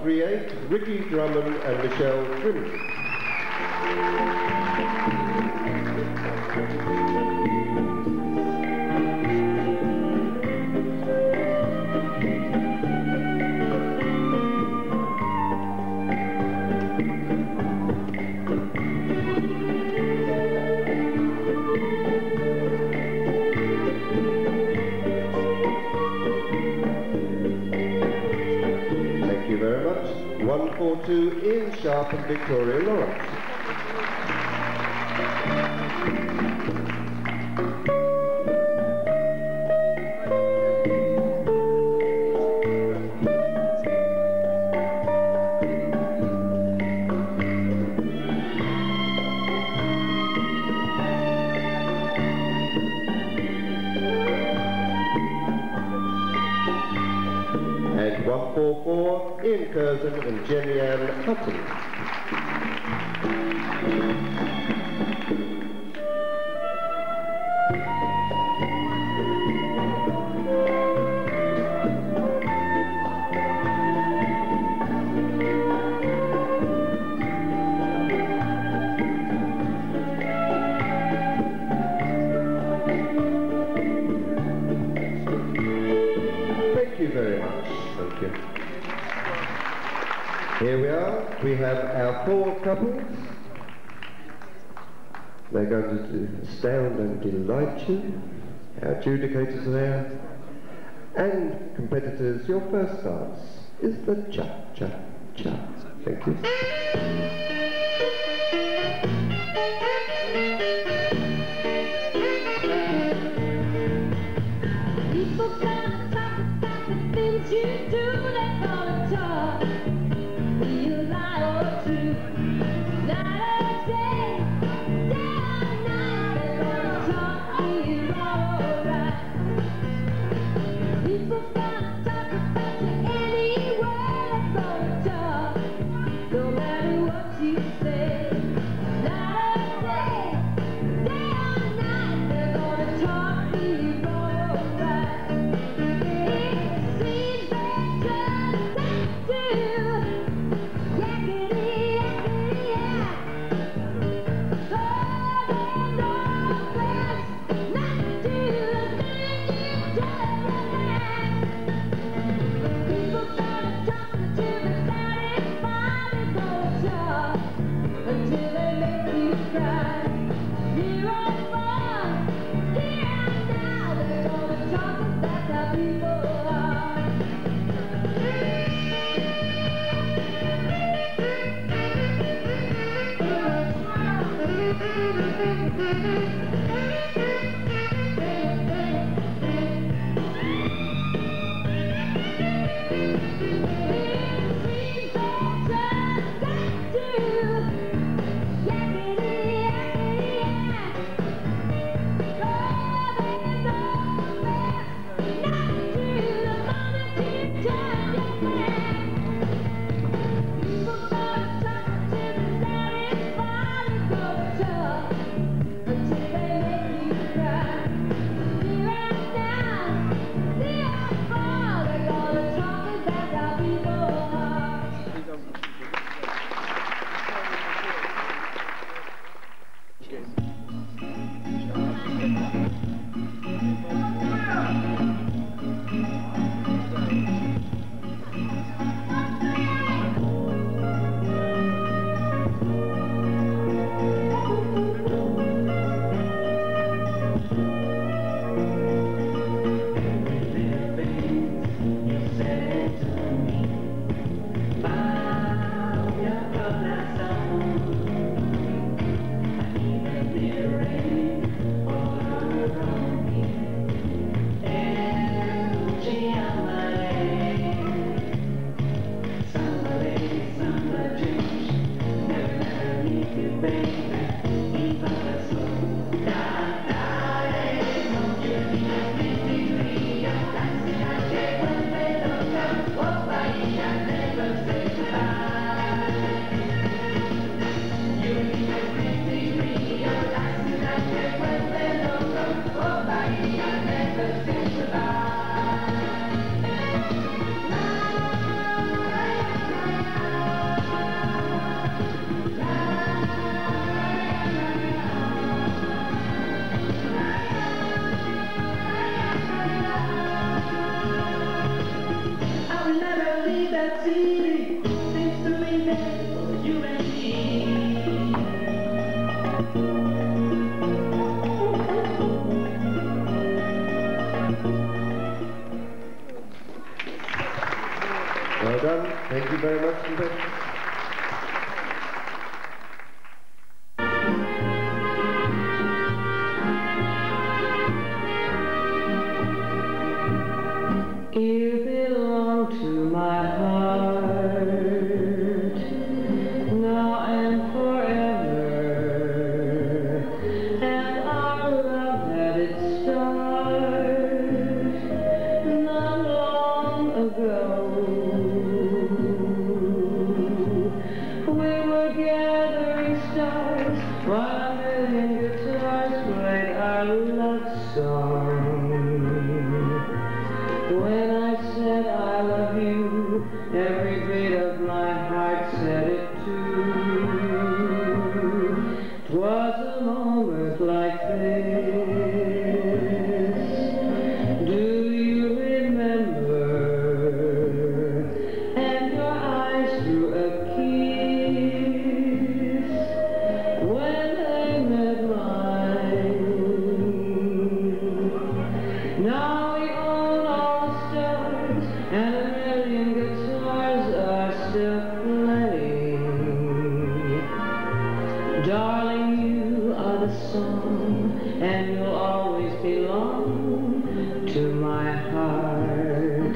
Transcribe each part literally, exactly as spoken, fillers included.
three eight, Ricky Drummond and Michelle Grimley. one four two Ian Sharpe and Victoria Lawrence. And one four four Ian Curson and Jennie Hutton. Thank you very much. Thank you. Here we are. We have our four couples. They're going to astound and delight you. Our adjudicators are there. And competitors, your first dance is the cha-cha-cha. Thank you. People come talk about the things you do, they call it talk. Be a lie or true, night or day, day or night, they're gonna talk to you alright. People come talk about you anywhere, they're gonna talk, no matter what you say. Night or day, day or night, they're gonna talk to you alright. It seems they just have to. Yakety, yakety, yak. Oh, they know best not to do the thing you tell them. People gonna talk until they're satisfied. They're gonna talk until they make you cry. Here on fun, here and now, they're gonna talk, 'cause that's how people are. Thank you. Well done. Thank you very much indeed. You belong to my heart, now and forever, and our love had its start not long ago. We were gathering stars while a million guitars played our love song. When I said I love you, every beat of my heart said it too. 'Twas a moment like this. Do you remember? And your eyes threw a kiss when they met mine. Now we own all stars, and a million guitars are still playing. Darling, you are the song, and you'll always belong to my heart.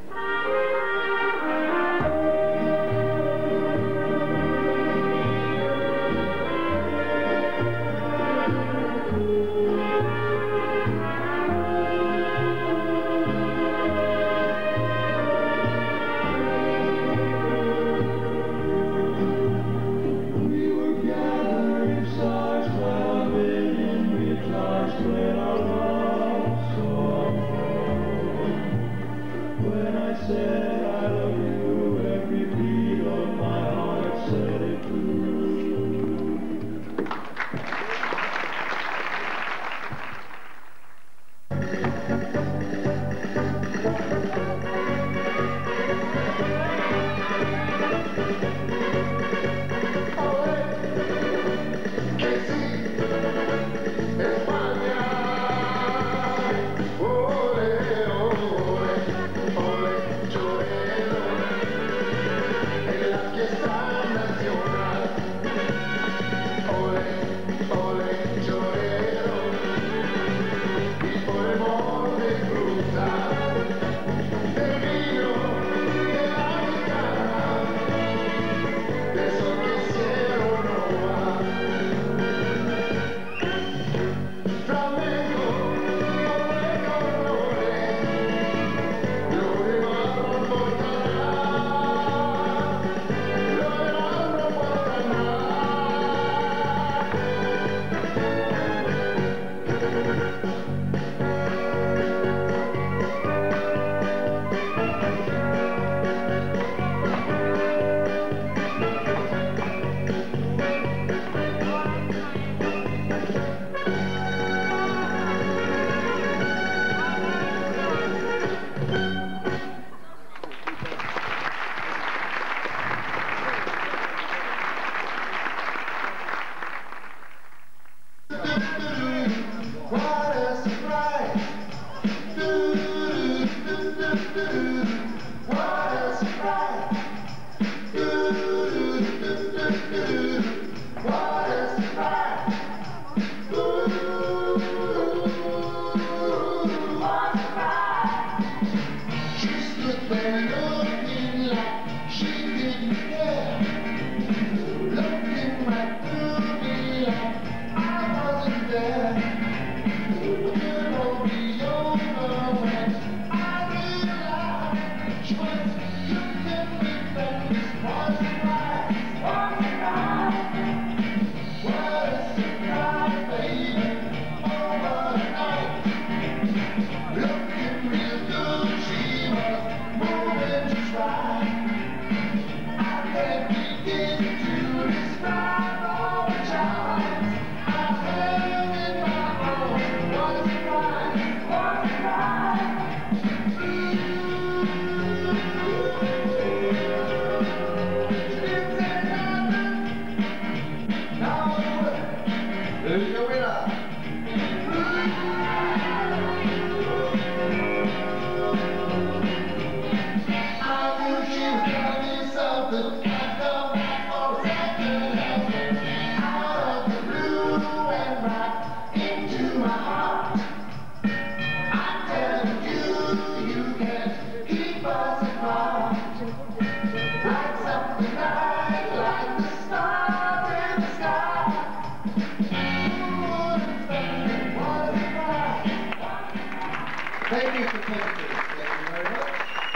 We were gathering stars while a million guitars played our love song. When I said I love you, every beat of my heart said it too. What a surprise! What a surprise! What a surprise! What a surprise! She stood there looking like she didn't care, looking right through me like I wasn't there. It won't be over when I realize she was looking at me like this was right. What a surprise! What a surprise, baby! Overnight, looking real good, she was moving just right. I can't begin to describe all the charms I held in my arms. What a surprise! What a surprise! Didn't say nothing. Now the winner. There's your winner. Thank you, competitors. Thank you very much.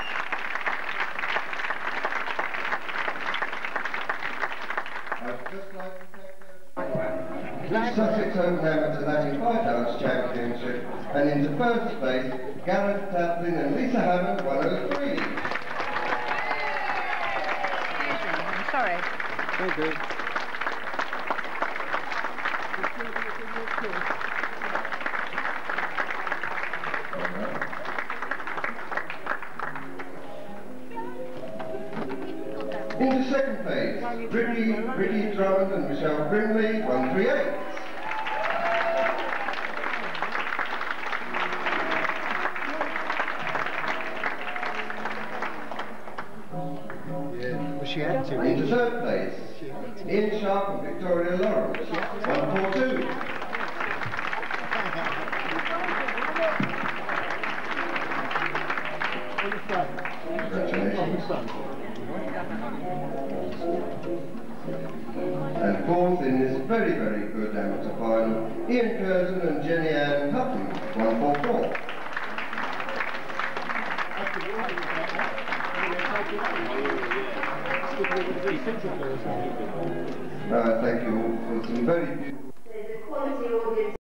I'd just like to thank the Sussex Open Latin Championship, and into first place, Gareth Taplin and Lisa Hammond, one oh three. I'm sorry. Thank you. Into second place, Ricky, Ricky Drummond and Michelle Grimley, one three eight. Was she active? Into third place, Ian Sharpe and Victoria Lawrence, one four two. Congratulations. And fourth in this very, very good amateur final, Ian Curson and Jennie and Hutton, one four four. Uh, thank you all for some very beautiful